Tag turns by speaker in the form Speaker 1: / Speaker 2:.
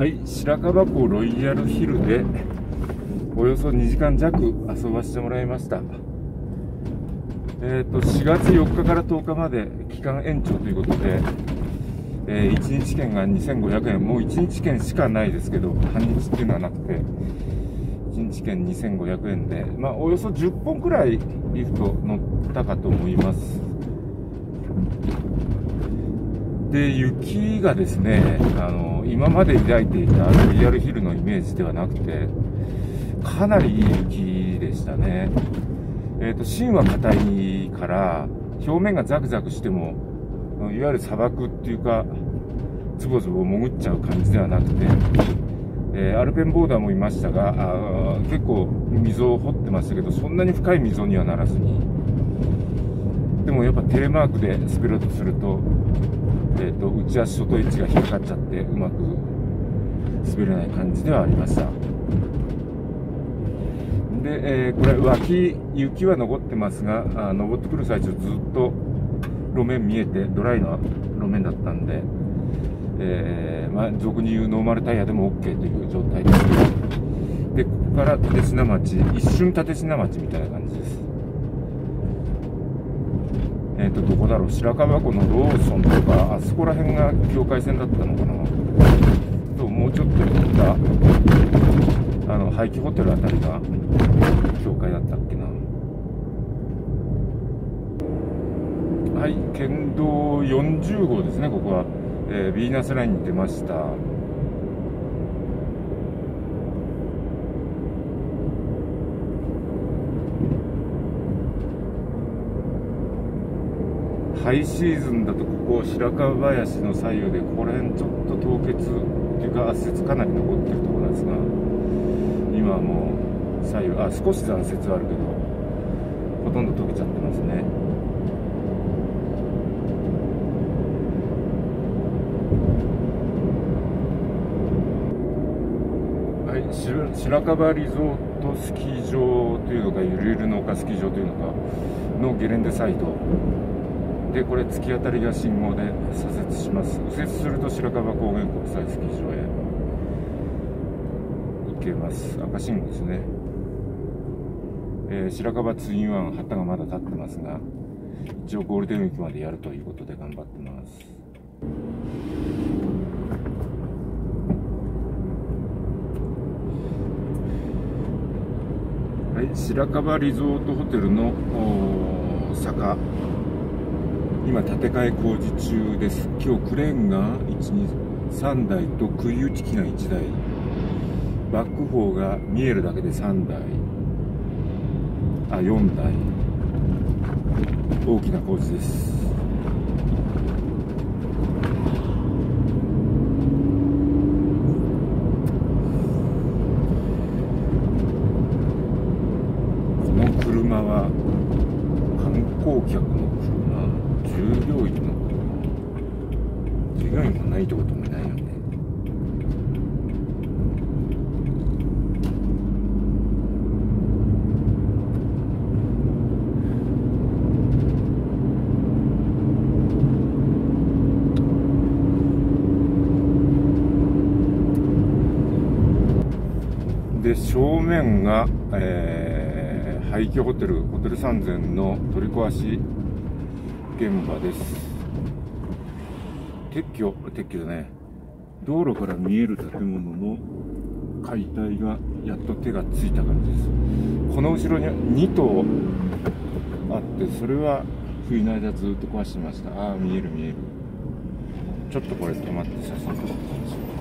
Speaker 1: はい、白樺湖ロイヤルヒルでおよそ2時間弱遊ばせてもらいました。4月4日から10日まで期間延長ということで、1日券が2500円、もう1日券しかないですけど、半日っていうのはなくて、1日券2500円で、およそ10本くらいリフト乗ったかと思います。で、雪がですね、今まで抱いていたロイヤルヒルのイメージではなくて、かなりいい雪でしたね。芯は硬いから、表面がザクザクしても、いわゆる砂漠っていうか、ズボズボ潜っちゃう感じではなくて、アルペンボーダーもいましたが、結構溝を掘ってましたけど、そんなに深い溝にはならずに、でもやっぱテレマークで滑ろうとすると、内足外エッジが引っかかっちゃってうまく滑れない感じではありました。で、これ脇雪は残ってますが、登ってくる最中ずっと路面見えてドライな路面だったんで、俗に言うノーマルタイヤでも OK という状態です。で、ここから立科町、一瞬立科町みたいな感じです。どこだろう、白樺湖のローソンとか、あそこら辺が境界線だったのかな。と、もうちょっと行った廃棄ホテルあたりが境界だったっけな。はい、県道40号ですね、ここは。ヴィーナスラインに出ました。ハイシーズンだとここ白樺林の左右でここら辺ちょっと凍結っていうか圧雪かなり残ってるところなんですが、今はもう左右少し残雪はあるけどほとんど溶けちゃってますね。はい、白樺リゾートスキー場というのか、ゆるゆるの丘スキー場というのかのゲレンデサイドで、これ突き当たりが信号で左折します。右折すると白樺高原国際スキー場へ行けます。赤信号ですね。白樺ツインワン旗がまだ立ってますが、一応ゴールデンウィークまでやるということで頑張ってます。はい、白樺リゾートホテルの坂、今建て替え工事中です。今日クレーンが3台と杭打ち機が1台、バックホーが見えるだけで3台、4台、大きな工事です。この車は観光客の車、従業員の車、従業員もないってこともないよね。で、正面が、廃墟ホテル3000の取り壊し現場です。撤去だね。道路から見える建物の解体がやっと手がついた感じです。この後ろに2棟あって、それは冬の間ずっと壊してました。見える。ちょっとこれ止まって写真撮ってみましょう。